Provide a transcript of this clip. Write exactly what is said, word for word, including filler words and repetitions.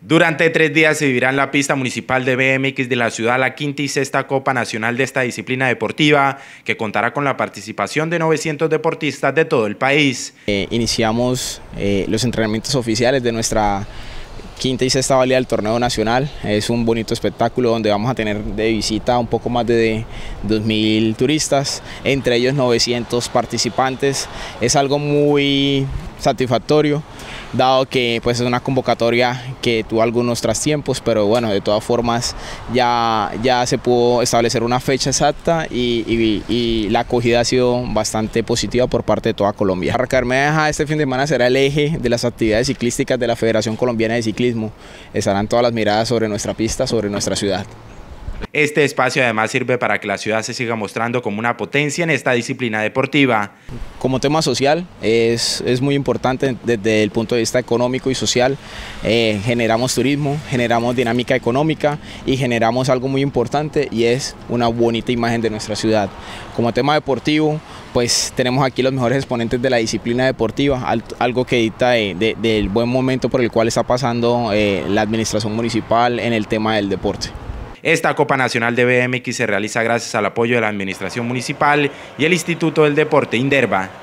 Durante tres días se vivirá en la pista municipal de B M X de la ciudad la quinta y sexta Copa Nacional de esta disciplina deportiva, que contará con la participación de novecientos deportistas de todo el país. Eh, iniciamos eh, los entrenamientos oficiales de nuestra quinta y sexta válida del torneo nacional. Es un bonito espectáculo donde vamos a tener de visita un poco más de dos mil turistas, entre ellos novecientos participantes. Es algo muy satisfactorio, dado que pues, es una convocatoria que tuvo algunos trastiempos, pero bueno, de todas formas ya, ya se pudo establecer una fecha exacta y, y, y la acogida ha sido bastante positiva por parte de toda Colombia. Barrancabermeja este fin de semana será el eje de las actividades ciclísticas de la Federación Colombiana de Ciclismo. Estarán todas las miradas sobre nuestra pista, sobre nuestra ciudad. Este espacio además sirve para que la ciudad se siga mostrando como una potencia en esta disciplina deportiva. Como tema social es, es muy importante desde el punto de vista económico y social. Eh, generamos turismo, generamos dinámica económica y generamos algo muy importante y es una bonita imagen de nuestra ciudad. Como tema deportivo, pues tenemos aquí los mejores exponentes de la disciplina deportiva, algo que dicta de, de, del buen momento por el cual está pasando eh, la administración municipal en el tema del deporte. Esta Copa Nacional de B M X se realiza gracias al apoyo de la Administración Municipal y el Instituto del Deporte Inderva.